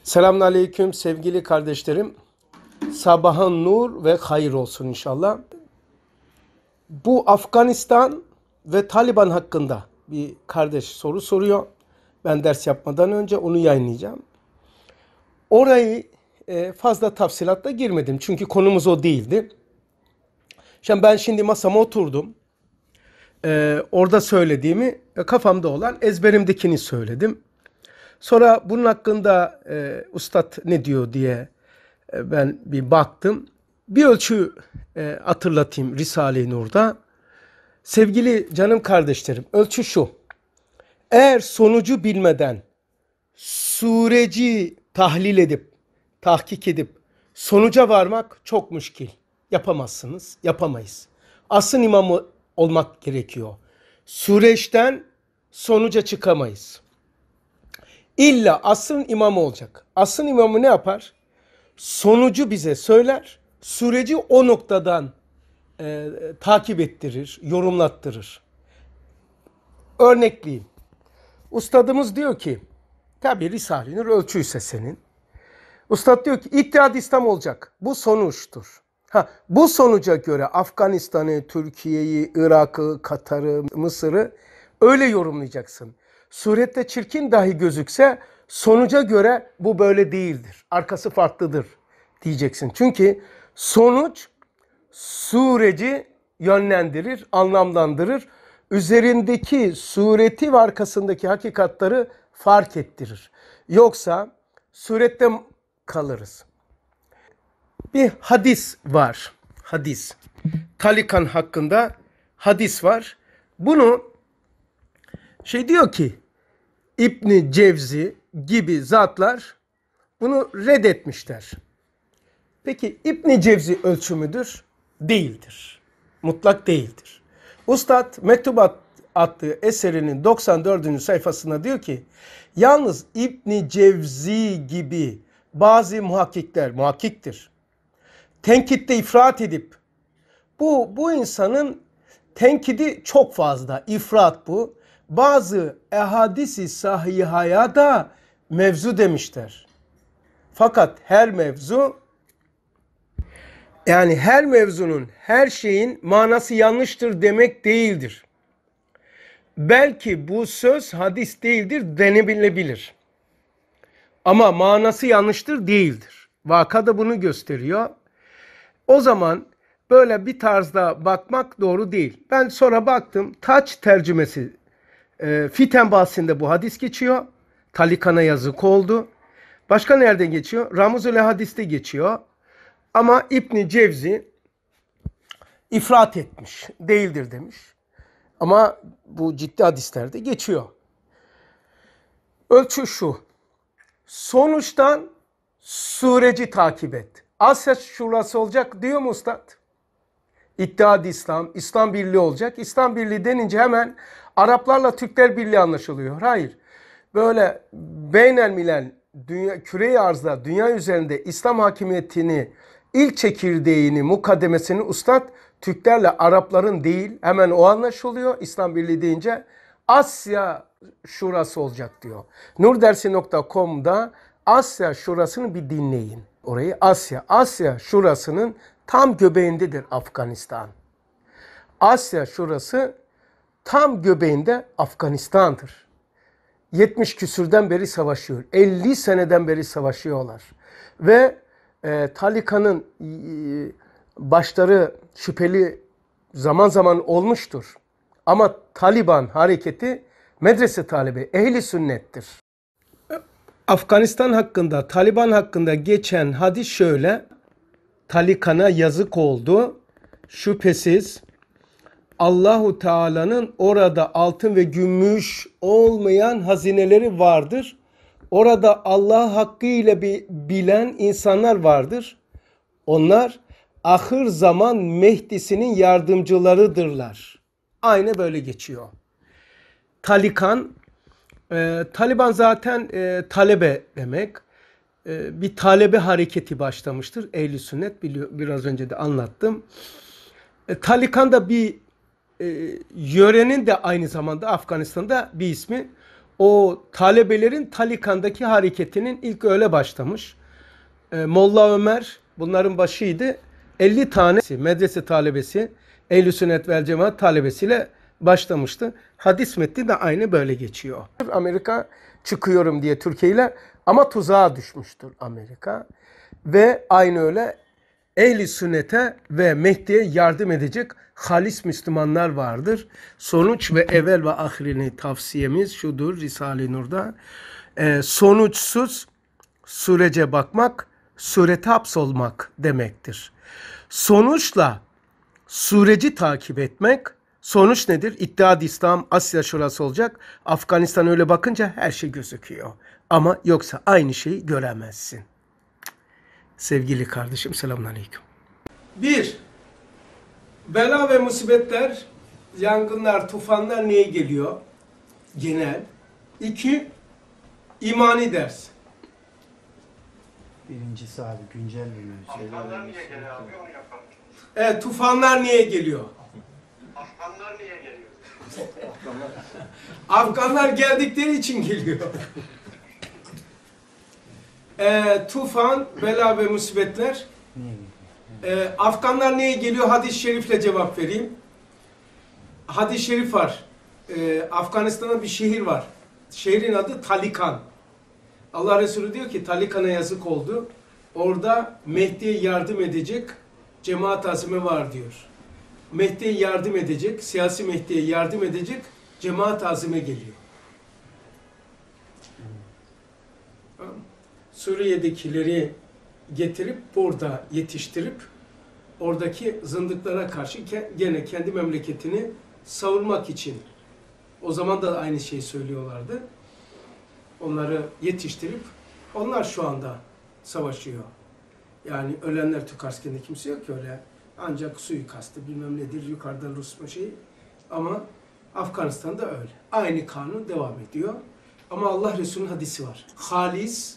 Selamünaleyküm sevgili kardeşlerim. Sabahın nur ve hayır olsun inşallah. Bu Afganistan ve Taliban hakkında bir kardeş soru soruyor. Ben ders yapmadan önce onu yayınlayacağım. Orayı fazla tafsilatla girmedim. Çünkü konumuz o değildi. Ben şimdi masama oturdum. Orada söylediğimi kafamda olan ezberimdekini söyledim. Sonra bunun hakkında Üstad ne diyor diye ben bir baktım. Bir ölçü hatırlatayım Risale-i Nur'da. Sevgili canım kardeşlerim, ölçü şu. Eğer sonucu bilmeden süreci tahlil edip, tahkik edip sonuca varmak çok müşkil. Yapamazsınız, yapamayız. Asıl imamı olmak gerekiyor. Süreçten sonuca çıkamayız. İlla asrın imamı olacak. Asrın imamı ne yapar? Sonucu bize söyler, süreci o noktadan takip ettirir, yorumlattırır. Örnekleyeyim. Ustadımız diyor ki, tabi Risale-i Nur ölçüyse senin. Ustad diyor ki, İttihad İslam olacak. Bu sonuçtur. Bu sonuca göre Afganistan'ı, Türkiye'yi, Irak'ı, Katar'ı, Mısır'ı öyle yorumlayacaksın. Surette çirkin dahi gözükse sonuca göre bu böyle değildir. Arkası farklıdır diyeceksin. Çünkü sonuç süreci yönlendirir, anlamlandırır. Üzerindeki sureti ve arkasındaki hakikatları fark ettirir. Yoksa surette kalırız. Bir hadis var. Hadis. Talikan hakkında hadis var. Bunu diyor ki İbn Cevzi gibi zatlar bunu reddetmişler. Peki İbn Cevzi ölçü müdür? Değildir. Mutlak değildir. Ustad Mektubat adlı eserinin 94. sayfasında diyor ki yalnız İbn Cevzi gibi bazı muhakkiktir. Tenkitte ifrat edip bu insanın tenkidi çok fazla. İfrat bu. Bazı ehadisi sahihaya da mevzu demişler. Fakat her mevzu her mevzunun, her şeyin manası yanlıştır demek değildir. Belki bu söz hadis değildir denebilebilir. Ama manası yanlıştır değildir. Vaka da bunu gösteriyor. O zaman böyle bir tarzda bakmak doğru değil. Ben sonra baktım Taç tercümesi Fiten bahsinde bu hadis geçiyor. Talikan'a yazık oldu. Başka nereden geçiyor? Ramuzul Hadis'te geçiyor. Ama İbn Cevzi ifrat etmiş. Değildir demiş. Ama bu ciddi hadislerde geçiyor. Ölçü şu. Sonuçtan süreci takip et. Asya Şurası olacak diyor mu Ustad? İttihad İslam, İslam Birliği olacak. İslam Birliği denince hemen Araplarla Türkler Birliği anlaşılıyor. Hayır. Böyle beynelmilel küre-i arzda, dünya üzerinde İslam hakimiyetini, ilk çekirdeğini, mukaddemesini Ustad Türklerle Arapların değil, hemen o anlaşılıyor. İslam Birliği deyince Asya Şurası olacak diyor. Nurdersi.com'da Asya Şurası'nı bir dinleyin. Orayı Asya Şurası'nın tam göbeğindedir Afganistan. Asya Şurası tam göbeğinde Afganistan'dır. 70 küsürden beri savaşıyor. 50 seneden beri savaşıyorlar. Ve Talikan'ın başları şüpheli zaman zaman olmuştur. Ama Taliban hareketi medrese talebi, ehli sünnettir. Afganistan hakkında, Taliban hakkında geçen hadis şöyle. Talikan'a yazık oldu. Şüphesiz Allahu Teala'nın orada altın ve gümüş olmayan hazineleri vardır. Orada Allah hakkıyla bilen insanlar vardır. Onlar ahir zaman Mehdi'sinin yardımcılarıdırlar. Aynı böyle geçiyor. Taliban zaten talebe demek. Bir talebe hareketi başlamıştır. Ehl-i sünnet biraz önce de anlattım. Talikan da bir yörenin de aynı zamanda Afganistan'da bir ismi. o talebelerin Talikan'daki hareketinin ilk öyle başlamış. Molla Ömer bunların başıydı. 50 tane medrese talebesi, Ehl-i Sünnet vel Cemaat talebesiyle başlamıştı. Hadis metni de aynı böyle geçiyor. Amerika çıkıyorum diye Türkiye ile ama tuzağa düşmüştür Amerika. Ve aynı öyle Ehl-i Sünnet'e ve Mehdi'ye yardım edecek halis Müslümanlar vardır. Sonuç ve evvel ve ahirini tavsiyemiz şudur Risale-i Nur'da. Sonuçsuz sürece bakmak, surete hapsolmak demektir. Sonuçla süreci takip etmek, sonuç nedir? İttihad İslam, Asya şurası olacak. Afganistan öyle bakınca her şey gözüküyor. Ama yoksa aynı şeyi göremezsin. Sevgili kardeşim, selamünaleyküm. 1. Bela ve musibetler, yangınlar, tufanlar niye geliyor? Genel. 2. İmani ders. Birincisi abi güncel bir mevzu. Afganlar niye geliyor abi onu yapalım. Evet, tufanlar niye geliyor? Afganlar niye geliyor? Afganlar geldikleri için geliyor. Tufan, bela ve musibetler. Niye? Afganlar niye geliyor? Hadis-i şerifle cevap vereyim. Hadis-i şerif var. Afganistan'da bir şehir var. Şehrin adı Talikan. Allah Resulü diyor ki Talikan'a yazık oldu. Orada Mehdi'ye yardım edecek cemaat azimi var diyor. Mehdi'ye yardım edecek, siyasi Mehdi'ye yardım edecek cemaat azime geliyor. Suriye'dekileri getirip burada yetiştirip oradaki zındıklara karşı gene kendi memleketini savunmak için. O zaman da aynı şeyi söylüyorlardı. Onları yetiştirip onlar şu anda savaşıyor. Yani ölenler Türk askerinde kimse yok ki öyle. Ancak suikastı bilmem nedir yukarıdan Rus şeyi. Ama Afganistan'da öyle. Aynı kanun devam ediyor. Ama Allah Resulü'nün hadisi var. Halis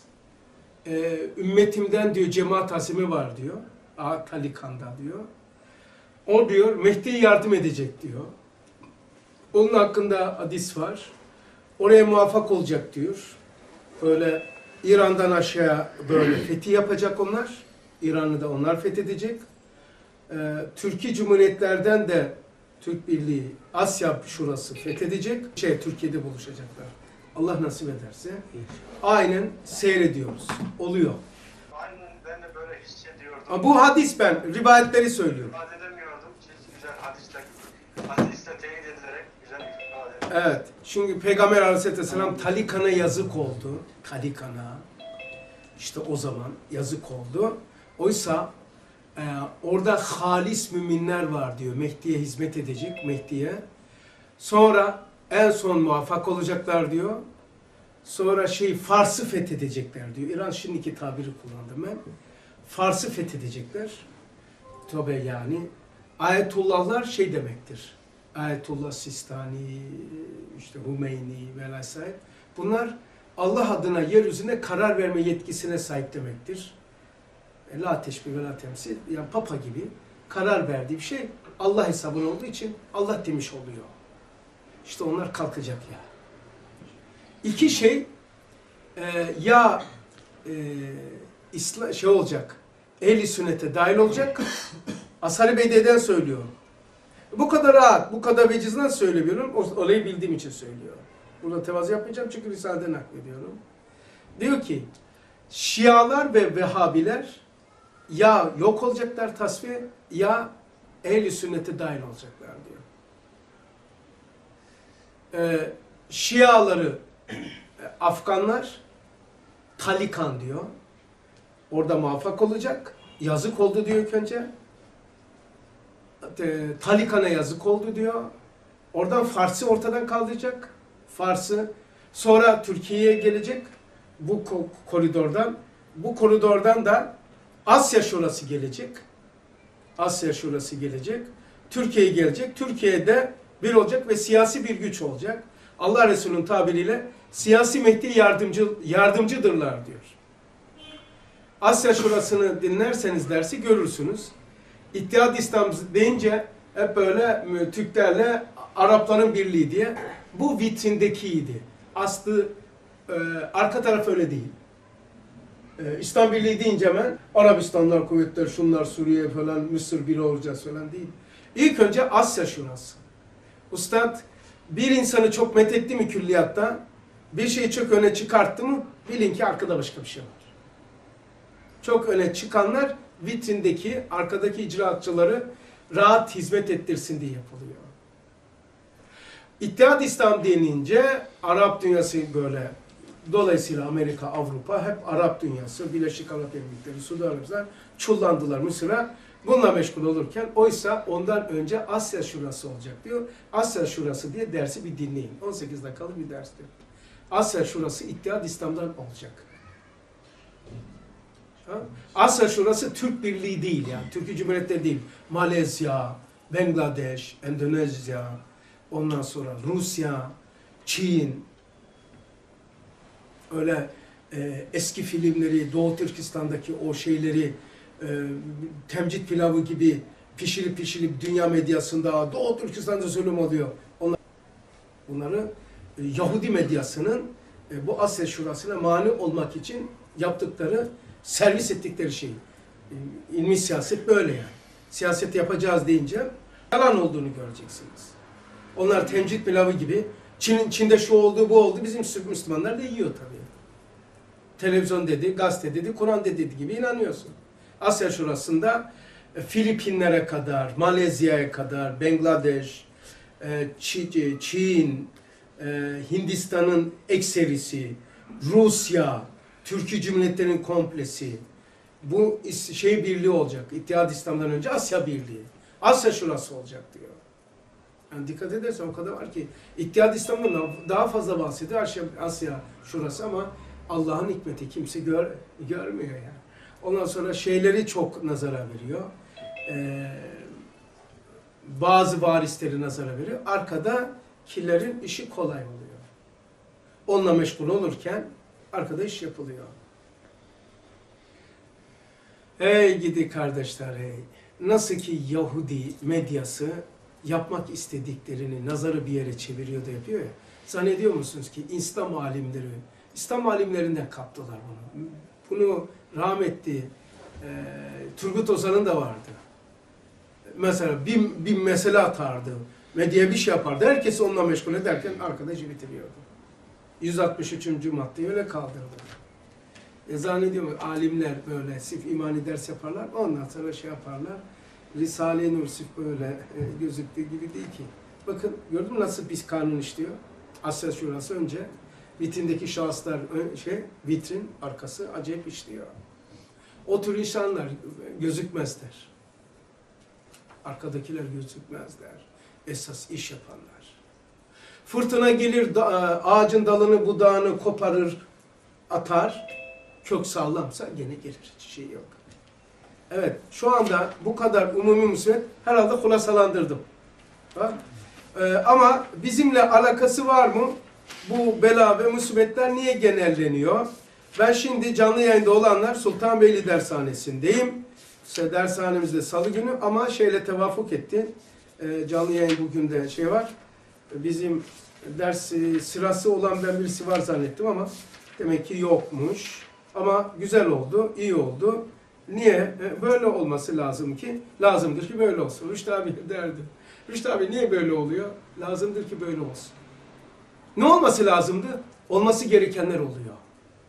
ümmetimden diyor cemaat azimi var diyor. Talikan'da diyor. O diyor Mehdi'ye yardım edecek diyor. Onun hakkında hadis var. Oraya muvaffak olacak diyor. Böyle İran'dan aşağıya böyle fethi yapacak onlar. İran'ı da onlar fethedecek. Türkiye Cumhuriyetlerden de Türk Birliği, Asya şurası fethedecek. Türkiye'de buluşacaklar. Allah nasip ederse. Aynen seyrediyoruz. Oluyor. Aynen ben de böyle hissediyordum. Ama bu hadis ben rivayetleri söylüyorum. İfade edemiyordum. Siz güzel hadisle teyit edilerek güzel ifade edin. Evet. Çünkü Peygamber Aleyhisselam Talikan'a yazık oldu. Talikan'a. İşte o zaman yazık oldu. Oysa orada halis müminler var diyor. Mehdi'ye hizmet edecek. Mehdi'ye. Sonra en son muvaffak olacaklar diyor. Sonra Fars'ı fethedecekler diyor. İran şimdiki tabiri kullandım ben. Fars'ı fethedecekler. Tabi yani. Ayetullahlar demektir. Ayetullah Sistani, işte Hümeyni vesaire. Bunlar Allah adına yeryüzünde karar verme yetkisine sahip demektir. La teşbih ve la temsil. Yani Papa gibi karar verdiği bir şey Allah hesabına olduğu için Allah demiş oluyor. İşte onlar kalkacak ya. İki şey olacak. Ehl-i sünnete dahil olacak. Ashar-ı Bediye'den söylüyorum. Bu kadar rahat, bu kadar veciz nasıl söylemiyorum? Olayı bildiğim için söylüyorum. Burada tevazu yapmayacağım çünkü Risale'den naklediyorum. Diyor ki, Şialar ve Vehhabiler ya yok olacaklar tasfiye ya ehl-i sünnete dahil olacaklar diyor. Şiaları Afganlar Talikan diyor. Orada muvaffak olacak. Yazık oldu diyor ilk önce. Talikan'a yazık oldu diyor. Oradan Fars'ı ortadan kaldıracak. Fars'ı sonra Türkiye'ye gelecek. Bu koridordan. Bu koridordan da Asya şurası gelecek. Asya şurası gelecek. Türkiye'ye gelecek. Türkiye'de bir olacak ve siyasi bir güç olacak. Allah Resulü'nün tabiriyle siyasi Mehdi yardımcıdırlar diyor. Asya şurasını dinlerseniz dersi görürsünüz. İttihad İslam deyince hep böyle Türklerle Arapların birliği diye bu vitrindekiydi. aslı arka taraf öyle değil. İslam Birliği deyince hemen Arabistanlar, kuvvetler, şunlar, Suriye falan, Mısır biri olacağız falan değil. İlk önce Asya Şurası. Üstad bir insanı çok methetti mi külliyatta, bir şeyi çok öne çıkarttı mı bilin ki arkada başka bir şey var. Çok öne çıkanlar vitrindeki, arkadaki icraatçıları rahat hizmet ettirsin diye yapılıyor. İttihat İslam denince Arap dünyası böyle. Dolayısıyla Amerika, Avrupa hep Arap dünyası, Birleşik Arap Emirlikleri, Suudi Arabistan çullandılar Mısır'a. Bununla meşgul olurken oysa ondan önce Asya Şurası olacak diyor. Asya Şurası diye dersi bir dinleyin. 18 dakikalık bir derstir. Asya Şurası İttihat İslam'dan olacak. Asya Şurası Türk Birliği değil yani. Türkiye Cumhuriyeti değil. Malezya, Bangladeş, Endonezya, ondan sonra Rusya, Çin, öyle eski filmleri, Doğu Türkistan'daki o şeyleri temcit pilavı gibi pişirip dünya medyasında Doğu Türkistan'da zulüm oluyor. Bunları Yahudi medyasının bu Asya Şurası'na mani olmak için yaptıkları, servis ettikleri şey. İlmi siyaset böyle yani. Siyaset yapacağız deyince yalan olduğunu göreceksiniz. Onlar temcit pilavı gibi Çin'de şu oldu, bu oldu. Bizim Müslümanlar da yiyor tabii. Televizyon dedi, gazete dedi, Kur'an dedi gibi inanıyorsun. Asya Şurası'nda Filipinlere kadar, Malezya'ya kadar, Bangladeş, Çin, Hindistan'ın ekserisi, Rusya, Türkiye Cumhuriyeti'nin komplesi, bu şey birliği olacak. İttihat İslam'dan önce Asya Birliği. Asya Şurası olacak diyor. Yani dikkat edersen o kadar var ki İttihat İslam'dan daha fazla bahsediyor Asya Şurası ama Allah'ın hikmeti kimse görmüyor yani. Ondan sonra şeyleri çok nazara veriyor. Bazı varisleri nazara veriyor. Arkadakilerin işi kolay oluyor. Onunla meşgul olurken arkada iş yapılıyor. Hey gidi kardeşler hey. Nasıl ki Yahudi medyası yapmak istediklerini nazarı bir yere çeviriyor da yapıyor ya. Zannediyor musunuz ki İslam alimlerinden kaptılar bunu. Bunu rahmetli Turgut Özal'ın da vardı. Mesela bir mesele atardı. Medyaya bir şey yapardı. Herkes onunla meşgul ederken arkadaşı bitiriyordu. 163. maddeyi öyle kaldırdı. Zannediyorum alimler böyle sırf imani ders yaparlar. Ondan sonra şey yaparlar. Risale-i Nur sırf böyle gözüktüğü gibi değil ki. Bakın gördün mü nasıl biz kanun işliyor? Asya Şurası önce. Vitrindeki şahıslar vitrin arkası acayip işliyor. O tür insanlar gözükmezler. Arkadakiler gözükmezler. Esas iş yapanlar. Fırtına gelir, ağacın dalını, budağını koparır, atar. Kök sağlamsa gene gelir. Hiç şey yok. Evet, şu anda bu kadar umumi musibet herhalde hulasalandırdım. Ama bizimle alakası var mı? Bu bela ve musibetler niye genelleniyor? Ben şimdi canlı yayında olanlar Sultanbeyli Dershanesi'ndeyim. İşte dershanemizde salı günü ama şeyle tevafuk etti. Canlı yayın bugün de şey var. Bizim ders sırası olan ben birisi var zannettim ama demek ki yokmuş. Ama güzel oldu, iyi oldu. Niye? Böyle olması lazım ki, lazımdır ki böyle olsun. Rüştü abi derdi. Rüştü abi niye böyle oluyor? Lazımdır ki böyle olsun. Ne olması lazımdı? Olması gerekenler oluyor.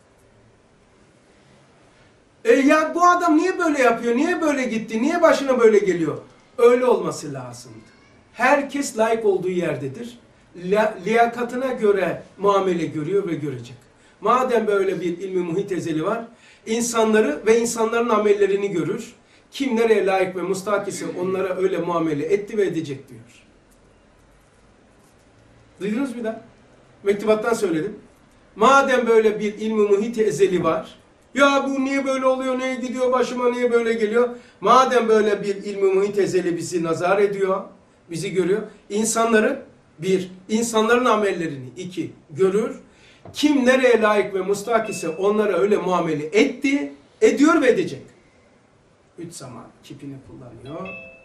Ya bu adam niye böyle yapıyor? Niye böyle gitti? Niye başına böyle geliyor? Öyle olması lazımdı. Herkes layık olduğu yerdedir. Liyakatına göre muamele görüyor ve görecek. Madem böyle bir ilmi muhit ezeli var, insanları ve insanların amellerini görür. Kim nereye layık ve müstahak ise onlara öyle muamele etti ve edecek diyor. Duydunuz mu da? Mektubattan söyledim. Madem böyle bir ilmi muhit ezeli var, ya bu niye böyle oluyor, niye gidiyor başıma, niye böyle geliyor? Madem böyle bir ilmi muhit ezeli bizi nazar ediyor, bizi görüyor. İnsanları, insanların amellerini, görür. Kim nereye layık ve müstahak ise onlara öyle muamele etti, ediyor ve edecek. 3 zaman kipini kullanıyor.